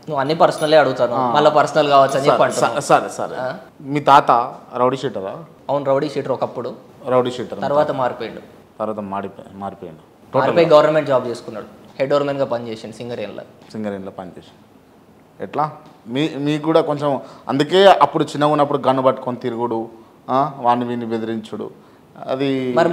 నువ్వు అన్ని పర్సనలే అడుగుతాను, మళ్ళీ పర్సనల్ కావచ్చు అని చెప్పి అంటున్నావు. సరే సరే, మీ తాత రౌడీ షీటరా? అవును, రౌడీ షీటర్ ఒకప్పుడు, రౌడీ షీటర్ తర్వాత మారిపోయాడు. తర్వాత మారిపోయాడు. మారిపోయి గవర్నమెంట్ జాబ్ చేసుకున్నాడు, హెడ్ ఓవర్మెన్గా పనిచేసిండు సింగరేణిలో పనిచేసి. ఎట్లా మీకు కూడా కొంచెం అందుకే అప్పుడు చిన్నగా ఉన్నప్పుడు గన్ను పట్టుకొని తిరుగుడు, వాడిని వీడిని బెదిరించుడు, అది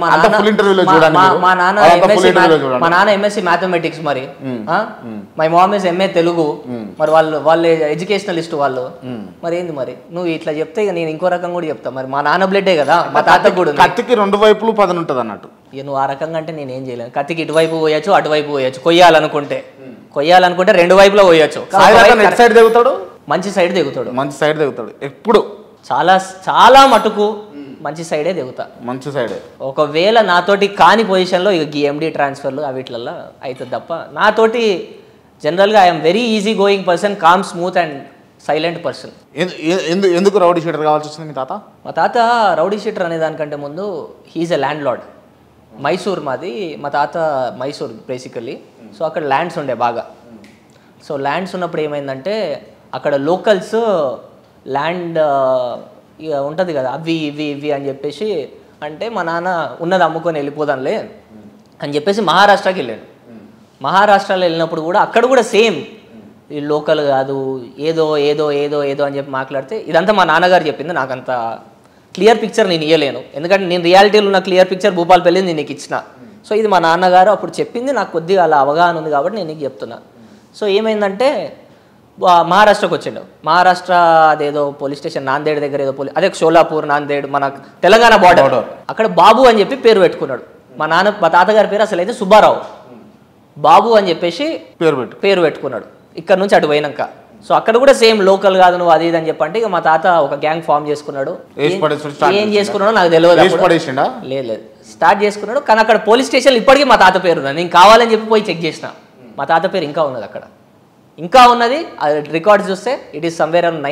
మా నాన్న ఎంఎస్సి మ్యాథమెటిక్స్, మరి my mom is MA Telugu, మరి వాళ్ళు ఎడ్యుకేషనలిస్ట్ వాళ్ళు. మరి ఏంది మరి నువ్వు ఇట్లా చెప్తే ఇక నేను ఇంకో రకం కూడా చెప్తా. మరి మా నాన్న బ్లడ్డే కదా, మా తాత కూడా. కత్తికి రెండు వైపులు పదన ఉంటుంది అన్నట్టు. ఇక నువ్వు ఆ రకంగా అంటే నేను ఏం చేయలేను. కత్తికి ఇటువైపు పోయచ్చు, అటువైపు పోయచ్చు. కొయ్యాలనుకుంటే రెండు వైపులో పోయచ్చు. మంచి సైడ్ దిగుతాడు ఎప్పుడు. చాలా చాలా మటుకు మంచి సైడే దిగుతా. మంచి సైడే. ఒకవేళ నాతోటి కాని పొజిషన్లో ఇక ఎండి ట్రాన్స్ఫర్లు అవిట్లలో అవుతుంది తప్ప, నాతోటి జనరల్గా I'm very easy going person, calm smooth and silent person. ఎందుకు రౌడీ షీటర్ కావాల్సి వచ్చింది మీ తాత? మా తాత రౌడీ షీటర్ అనే దానికంటే ముందు he's a landlord. Mysore మాది, మా తాత మైసూర్ బేసికల్లీ. సో అక్కడ ల్యాండ్స్ ఉండే బాగా. సో ల్యాండ్స్ ఉన్నప్పుడు ఏమైందంటే అక్కడ లోకల్స్ ల్యాండ్ ఇక ఉంటుంది కదా, అవి ఇవి అని చెప్పేసి అంటే మా నాన్న ఉన్నది అమ్ముకొని వెళ్ళిపోదాంలే అని చెప్పేసి మహారాష్ట్రకి వెళ్ళాడు. మహారాష్ట్రలో వెళ్ళినప్పుడు కూడా అక్కడ కూడా సేమ్, ఈ లోకల్ కాదు, ఏదో ఏదో ఏదో ఏదో అని చెప్పి మాట్లాడితే ఇదంతా మా నాన్నగారు చెప్పింది. నాకంత క్లియర్ పిక్చర్ నేను ఇవ్వలేను, ఎందుకంటే నేను రియాలిటీలో ఉన్న క్లియర్ పిక్చర్ భూపాలపల్లి నేను నీకు ఇచ్చిన. సో ఇది మా నాన్నగారు అప్పుడు చెప్పింది, నాకు కొద్దిగా అలా అవగాహన ఉంది కాబట్టి నేను నీకు చెప్తున్నా. సో ఏమైందంటే మహారాష్ట్రకి వచ్చిండు. మహారాష్ట్ర అదేదో పోలీస్ స్టేషన్ నాందేడ్ దగ్గర ఏదో అదే షోలాపూర్, నాందేడ్, మన తెలంగాణ బార్డర్. అక్కడ బాబు అని చెప్పి పేరు పెట్టుకున్నాడు. మా తాతగారి పేరు అసలు అయితే సుబ్బారావు. బాబు అని చెప్పేసి పేరు పెట్టుకున్నాడు ఇక్కడ నుంచి అటు పోయినాక. సో అక్కడ కూడా సేమ్ లోకల్ కాదు నువ్వు అది ఇది అని చెప్పంటే ఇక మా తాత ఒక గ్యాంగ్ ఫామ్ చేసుకున్నాడు. ఏం చేసుకున్నాడో నాకు తెలియదు. లేదు స్టార్ట్ చేసుకున్నాడు, కానీ అక్కడ పోలీస్ స్టేషన్ ఇప్పటికీ మా తాత పేరు ఉన్నది. నేను కావాలని చెప్పి పోయి చెక్ చేసిన, మా తాత పేరు ఇంకా ఉన్నది అక్కడ, ఇంకా ఉన్నది. రికార్డ్స్ చూస్తే it is somewhere around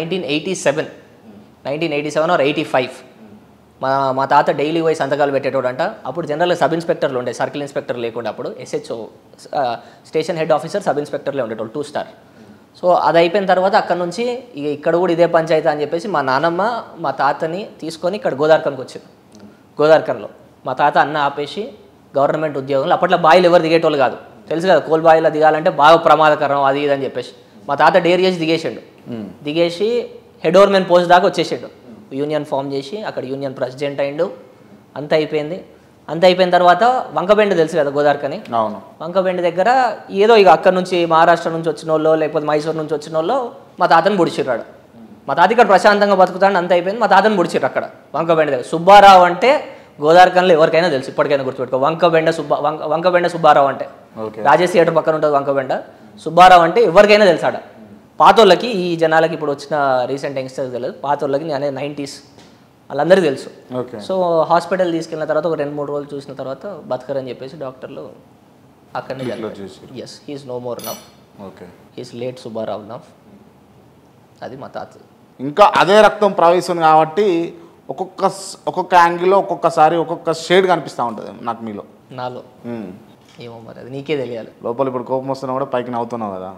1987 or 85. మా తాత డైలీ పోయి సంతకాలు పెట్టేటోడంట. అప్పుడు జనరల్గా సబ్ ఇన్స్పెక్టర్లు ఉండే, సర్కిల్ ఇన్స్పెక్టర్ లేకుండా అప్పుడు SHO station head officer sub ఇన్స్పెక్టర్లే ఉండేటోళ్ళు 2 స్టార్. సో అది అయిపోయిన తర్వాత అక్కడ నుంచి ఇక ఇక్కడ కూడా ఇదే పంచాయతీ అని చెప్పేసి మా నాన్నమ్మ మా తాతని తీసుకొని ఇక్కడ గోదార్ఖన్కి వచ్చింది. గోదార్ఖన్లో మా తాత అన్న ఆపేసి గవర్నమెంట్ ఉద్యోగంలో, అప్పట్లో బాయిలు ఎవరు దిగేటోళ్ళు కాదు, తెలుసు కదా, కోల్ బాయిలో దిగాలంటే బాగా ప్రమాదకరం అది ఇది అని చెప్పేసి మా తాత డేర్ చేసి దిగేసి హెడ్ ఓవర్మెన్ పోస్ట్ దాకా వచ్చేసాడు. యూనియన్ ఫామ్ చేసి అక్కడ యూనియన్ ప్రెసిడెంట్ అయిండు. అంత అయిపోయిన తర్వాత వంకబెండ తెలుసు కదా గోదార్ఖని, వంకబెండ దగ్గర ఏదో ఇక అక్కడ నుంచి మహారాష్ట్ర నుంచి వచ్చిన వాళ్ళు లేకపోతే మైసూర్ నుంచి వచ్చిన వాళ్ళు మా తాతను పొడిచిర్రాడు. మా తాత ఇక్కడ ప్రశాంతంగా బతుకుతాడు. అంత అయిపోయింది, మా తాతను పొడిచిర్రు అక్కడ వంకబెండ దగ్గర. సుబ్బారావు అంటే గోదార్ఖన్లో ఎవరికైనా తెలుసు, ఇప్పటికైనా గుర్తుపెట్టుకో. వంకబెండ సుబ్బారావు అంటే రాజేష్ థియేటర్ పక్కన ఉంటుంది వంకబెండ. సుబ్బారావు అంటే ఎవరికైనా తెలుసాడ. పాతోళ్ళకి, ఈ జనాలకి ఇప్పుడు వచ్చిన రీసెంట్ యంగ్స్టర్స్ తెలియదు, పాతోళ్ళకి నేను 90s వాళ్ళందరికీ తెలుసు. సో హాస్పిటల్ తీసుకెళ్ళిన తర్వాత ఒక 2-3 రోజులు చూసిన తర్వాత బతకరని చెప్పేసి డాక్టర్లు అక్కడనే yes he's no more now, he's late Subbarao now. అది మా తాత. ఇంకా అదే రక్తం ప్రవహిస్తుంది కాబట్టి ఒక్కొక్క యాంగిల్లో ఒక్కొక్కసారి ఒక్కొక్క షేడ్ కనిపిస్తూ ఉంటుంది నాకు మీలో, నాలో. ఏమో మరి అది నీకే తెలియాలి. లోపల ఇప్పుడు కోపం వస్తున్నా కూడా పైకి నవ్వుతున్నావు కదా?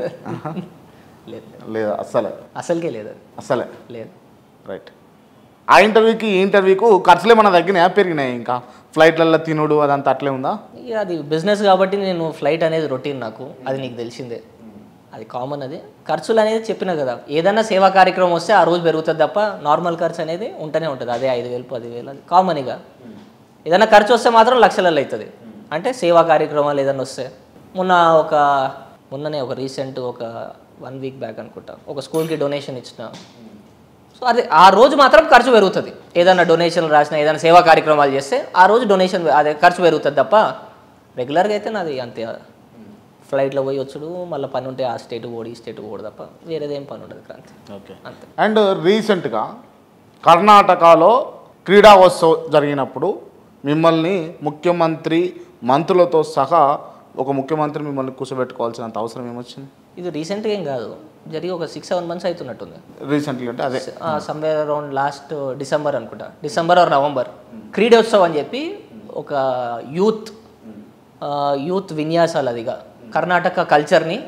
లేదు అస్సలకే లేదు. రైట్. ఆ ఇంటర్వ్యూకి ఈ ఇంటర్వ్యూకు ఖర్చులు ఏమన్నా తగ్గినాయా పెరిగినాయి? ఇంకా ఫ్లైట్లలో తినుడు అదంతా అట్లే ఉందా? ఇక అది బిజినెస్ కాబట్టి నేను ఫ్లైట్ అనేది రొటీన్ నాకు, అది నీకు తెలిసిందే, అది కామన్. అది ఖర్చులు అనేది చెప్పినా కదా, ఏదైనా సేవా కార్యక్రమం వస్తే ఆ రోజు పెరుగుతుంది తప్ప నార్మల్ ఖర్చు అనేది ఉంటూనే ఉంటుంది. అదే 5,000 10,000 అది కామన్. ఇక ఏదైనా ఖర్చు వస్తే మాత్రం లక్షలలో అవుతుంది. అంటే సేవా కార్యక్రమాలు ఏదైనా వస్తే మొన్ననే ఒక రీసెంట్ ఒక 1 వీక్ బ్యాక్ అనుకుంటా ఒక స్కూల్కి డొనేషన్ ఇచ్చిన. సో అది ఆ రోజు మాత్రం ఖర్చు పెరుగుతుంది. ఏదైనా డొనేషన్లు రాసినా ఏదైనా సేవా కార్యక్రమాలు చేస్తే ఆ రోజు డొనేషన్ అదే ఖర్చు పెరుగుతుంది తప్ప రెగ్యులర్గా అయితే నాది అంతే. ఫ్లైట్లో పోయి వచ్చుడు, మళ్ళీ పని ఉంటే ఆ స్టేట్ పోడు ఈ స్టేట్ పోడు తప్ప వేరేదేం పని ఉండదు క్రాంతి. ఓకే, అంతే. అండ్ రీసెంట్గా కర్ణాటకలో క్రీడాోత్సవం జరిగినప్పుడు మిమ్మల్ని ముఖ్యమంత్రి మంత్రులతో సహా ఒక ముఖ్యమంత్రి మిమ్మల్ని కూర్చోబెట్టుకోవాల్సినంత అవసరం ఏమొచ్చింది? ఇది రీసెంట్గా ఏం కాదు, జరిగి ఒక 6-7 months అవుతున్నట్టుంది. రీసెంట్లీ అంటే అదే సమ్వేర్ అరౌండ్ లాస్ట్ డిసెంబర్ అనుకుంటా, డిసెంబర్ ఆర్ నవంబర్. క్రీడోత్సవం అని చెప్పి ఒక యూత్ విన్యాసాలు, అదిగా కర్ణాటక కల్చర్ని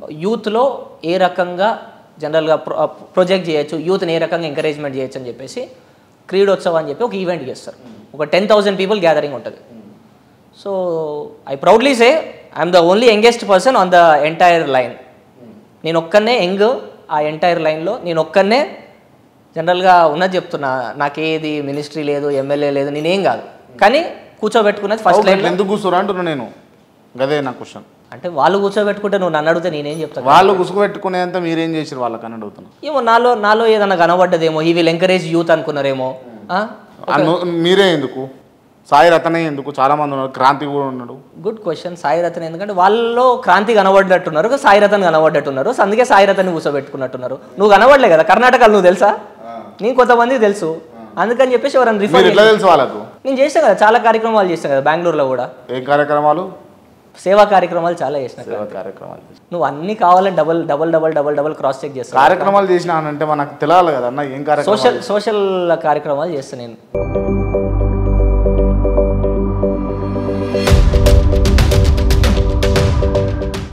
యూత్లో ఏ రకంగా జనరల్గా ప్రొజెక్ట్ చేయొచ్చు, యూత్ని ఏ రకంగా ఎంకరేజ్మెంట్ చేయొచ్చు అని చెప్పేసి క్రీడోత్సవం అని చెప్పి ఒక ఈవెంట్ చేస్తారు. ఒక 10,000 పీపుల్ గ్యాదరింగ్ ఉంటుంది. So I proudly say I'm the only youngest person on the entire line. నేను ఒక్కనే యంగ్ ఆ ఎంటైర్ లైన్లో, నేను ఒక్కనే జనరల్గా ఉన్నది చెప్తున్నా. నాకేది మినిస్ట్రీ లేదు, ఎమ్మెల్యే లేదు, నేనేం కాదు. కానీ కూర్చోబెట్టుకున్నది ఫస్ట్ లైన్. ఎందుకు కూర్చోరా అంటున్నా నేను, గదే నా క్వశ్చన్. అంటే వాళ్ళు కూర్చోబెట్టుకుంటే నువ్వు నన్ను అడిగితే నేనేం చెప్తాను? వాళ్ళు కూర్చోబెట్టుకునేంత మీరేం చేసారు వాళ్ళకి అని అడుగుతున్నా. ఏమో నాలో ఏదన్నా కనబడ్డదేమో, ఈ విల్ ఎంకరేజ్ యూత్ అనుకున్నారేమో. మీరే ఎందుకు, సాయి రతనే ఎందుకు, చాలా మంది ఉన్నారు, క్రాంతి కూడా ఉన్నాడు. Good question. సాయి రతన్ ఎందుకంటే వాళ్ళలో క్రాంతి కనబడ్డట్టున్నారు, సాయి రతన్ కనబడ్డట్టున్నారు. సో అందుకే సాయి రతన్ కూర్చోబెట్టుకున్నట్టున్నారు. నువ్వు కనబడలే కదా కర్ణాటకలో, నువ్వు తెలుసా? నేను కొంతమంది తెలుసు, అందుకని చెప్పేసి ఎవరైనా రిఫర్ తెలుసు వాళ్ళకు. నేను చేస్తాను కదా, చాలా కార్యక్రమాలు చేస్తాను కదా బెంగళూరులో కూడా. ఏం కార్యక్రమాలు? సేవా కార్యక్రమాలు చాలా చేసిన. కార్యక్రమాలు నువ్వు అన్ని కావాలని డబల్ క్రాస్ చెక్ చేస్తావు. కార్యక్రమాలు చేసినా అంటే మనకు తెలియాలి కదా అన్న ఏం కార్యక్రమాలు. సోషల్ కార్యక్రమాలు చేస్తాను నేను.